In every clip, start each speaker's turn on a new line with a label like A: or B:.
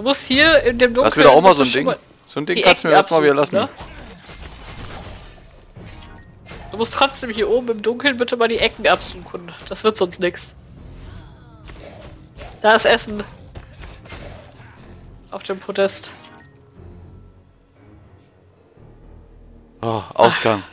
A: Du musst hier in dem Dunkeln...
B: Das ist wieder auch mal so ein Ding. So ein Ding kannst du mir jetzt mal wieder lassen.
A: Ne? Du musst trotzdem hier oben im Dunkeln bitte mal die Ecken absuchen. Das wird sonst nichts. Da ist Essen. Auf dem Podest.
B: Oh, Ausgang.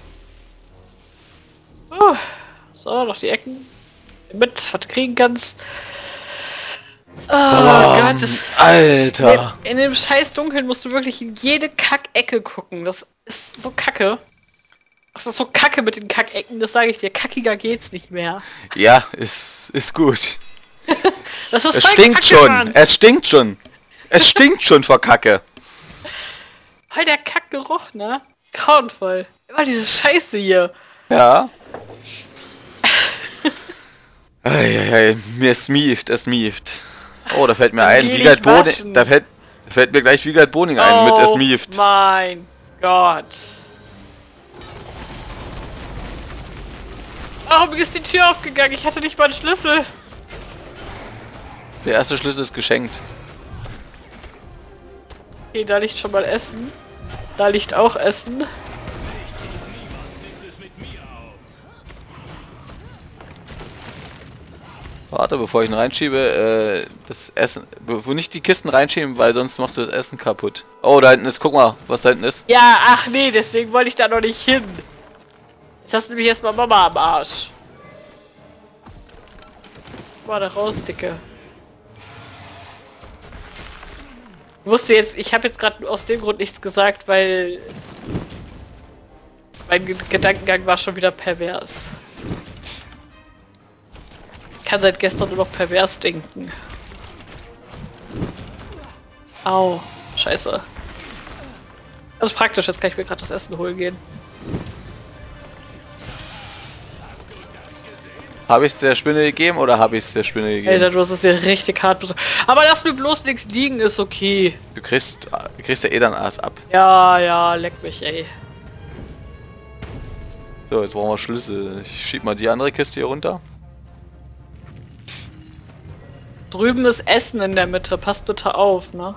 A: So, noch die Ecken. Mit, was du kriegen kannst. Oh Gott,
B: Alter!
A: In dem scheiß Dunkeln musst du wirklich in jede Kackecke gucken. Das ist so kacke. Das ist so kacke mit den Kackecken, das sage ich dir. Kackiger geht's nicht mehr.
B: Ja, ist gut.
A: Das ist
B: Es
A: voll
B: stinkt
A: Kacke,
B: schon!
A: Mann.
B: Es stinkt schon! Es stinkt schon vor Kacke!
A: Voll der Kackgeruch, ne? Grauenvoll. Immer diese Scheiße hier.
B: Ja. Eieiei, mir smieft, es mieft. Oh, da fällt mir ein, Wiegald Boning, da fällt mir gleich Wiegald Boning ein mit es mieft.
A: Mein Gott. Oh, mir ist die Tür aufgegangen, ich hatte nicht mal einen Schlüssel.
B: Der erste Schlüssel ist geschenkt.
A: Okay, da liegt schon mal Essen. Da liegt auch Essen.
B: Warte, bevor ich ihn reinschiebe, das Essen, wo nicht die Kisten reinschieben, weil sonst machst du das Essen kaputt. Oh, da hinten ist, guck mal, was da hinten ist.
A: Ja, ach nee, deswegen wollte ich da noch nicht hin. Jetzt hast du nämlich erstmal Mama am Arsch. Mal da raus, Dicke. Ich wusste jetzt, ich habe jetzt gerade aus dem Grund nichts gesagt, weil mein Gedankengang war schon wieder pervers. Ich kann seit gestern nur noch pervers denken. Au, scheiße. Das ist praktisch, jetzt kann ich mir gerade das Essen holen gehen.
B: Habe ich es der Spinne gegeben oder habe ich es der Spinne gegeben?
A: Alter, du hast es hier richtig hart. Aber lass mir bloß nichts liegen, ist okay.
B: Du kriegst ja eh dann Aas ab.
A: Ja, ja, leck mich, ey.
B: So, jetzt brauchen wir Schlüssel. Ich schieb mal die andere Kiste hier runter.
A: Drüben ist Essen in der Mitte, passt bitte auf, ne?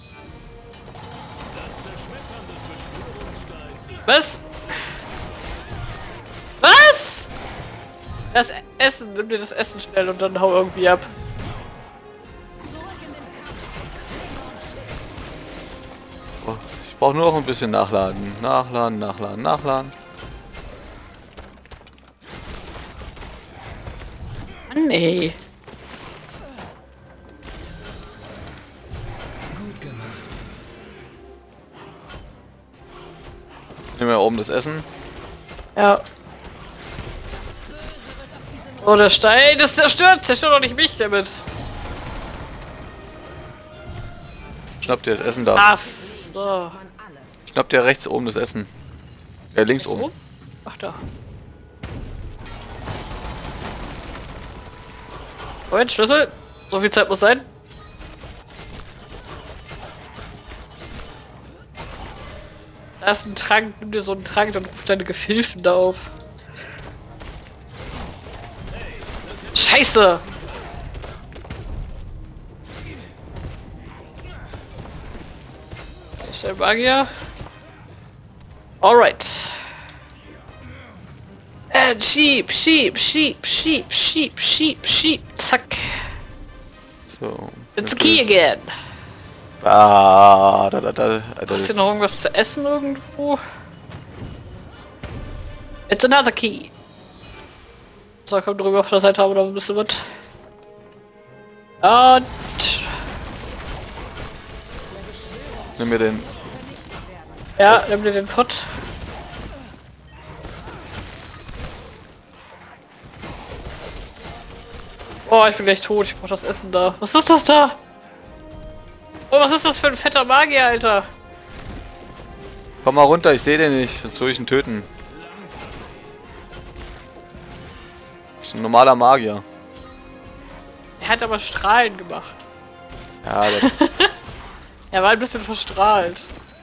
A: Was? Was? Das Essen, nimm dir das Essen schnell und dann hau irgendwie ab.
B: Oh, ich brauche nur noch ein bisschen nachladen. Nachladen, nachladen, nachladen.
A: Mann, ey.
B: Nehmen wir oben das Essen.
A: Ja. Oh, der Stein ist zerstört! Zerstört doch nicht mich damit!
B: Schnapp dir das Essen da.
A: Ah, so.
B: Schnapp dir rechts oben das Essen. Links oben.
A: Ach, da. Moment, Schlüssel. So viel Zeit muss sein. Da ist ein Trank, nimm dir so einen Trank, dann ruf deine Gefilfen da auf. Scheiße! Ist der Magier? Alright. And sheep, sheep, sheep, sheep, sheep, sheep, sheep. Zack.
B: So.
A: It's a key again.
B: Da.
A: Hast du noch irgendwas zu essen irgendwo? It's another key. So, komm drüber auf der Seite, aber noch ein bisschen mit. Und...
B: Nimm mir den.
A: Ja, nimm dir den Pott. Oh, ich bin gleich tot. Ich brauch das Essen da. Was ist das da? Oh, was ist das für ein fetter Magier, Alter?
B: Komm mal runter, ich sehe den nicht, sonst würde ich ihn töten. Das ist ein normaler Magier.
A: Er hat aber Strahlen gemacht.
B: Ja, der
A: Er war ein bisschen verstrahlt.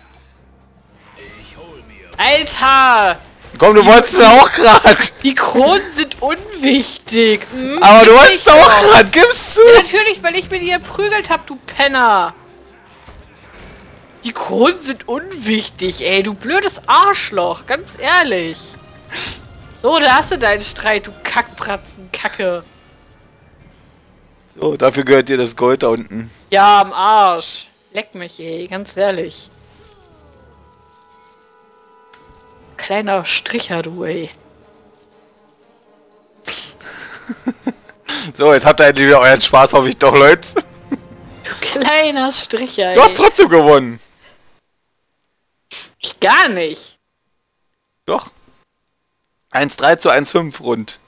A: Alter!
B: Komm, du wolltest es auch grad!
A: Die Kronen sind unwichtig.
B: Aber du wolltest es auch grad, gib's zu!
A: Ja, natürlich, weil ich mit dir prügelt hab, du Penner. Die Kronen sind unwichtig, ey, du blödes Arschloch, ganz ehrlich. So, da hast du deinen Streit, du Kackpratzen, Kacke.
B: So, dafür gehört dir das Gold da unten.
A: Ja, am Arsch. Leck mich, ey, ganz ehrlich. Kleiner Stricher, du, ey.
B: So, jetzt habt ihr endlich wieder euren Spaß, hoffe ich doch, Leute.
A: Du kleiner Stricher, ey.
B: Du hast trotzdem gewonnen.
A: Ich gar nicht.
B: Doch. 1,3 zu 1,5 rund.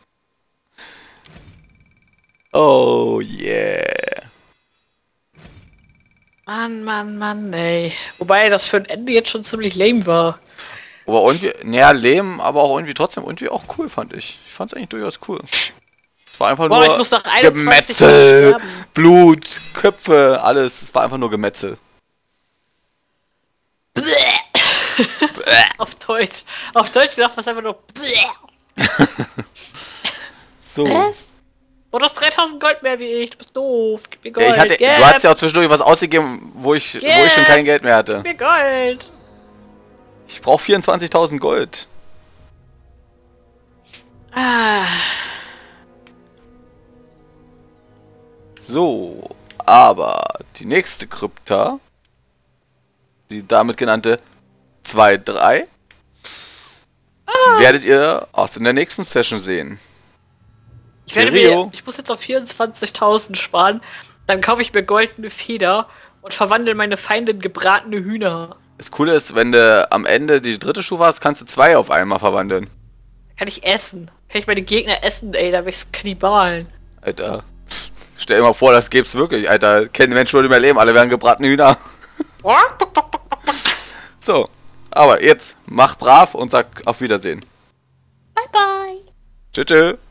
B: Oh yeah.
A: Mann, ey. Wobei das für ein Ende jetzt schon ziemlich lame war.
B: Aber irgendwie, naja, lame, aber auch irgendwie trotzdem irgendwie auch cool, fand ich. Ich fand es eigentlich durchaus cool. Es war einfach
A: Boah,
B: nur
A: ich muss nach 21
B: Gemetzel, Blut, Köpfe, alles. Es war einfach nur Gemetzel.
A: Auf Deutsch. Auf Deutsch gedacht, was einfach nur...
B: So.
A: Was? Oh, du hast 3000 Gold mehr wie ich. Du bist doof. Gib mir Gold.
B: Ja, du hattest ja auch zwischendurch was ausgegeben, wo ich schon kein Geld mehr hatte.
A: Gib mir Gold.
B: Ich brauche 24.000 Gold.
A: Ah.
B: So, aber die nächste Krypta, die damit genannte 2-3, werdet ihr aus in der nächsten Session sehen.
A: Ich muss jetzt auf 24.000 sparen, dann kaufe ich mir goldene Feder und verwandle meine Feinde in gebratene Hühner.
B: Das Coole ist, wenn du am Ende die dritte Stufe hast, kannst du 2 auf einmal verwandeln.
A: Kann ich essen. Kann ich meine Gegner essen, ey, da bin ich so Kannibalen.
B: Alter, stell dir mal vor, das gibt's wirklich, Alter. Kennen Menschen würde mehr leben, alle wären gebratene Hühner. So, aber jetzt mach brav und sag auf Wiedersehen.
A: Bye bye.
B: Tschüss.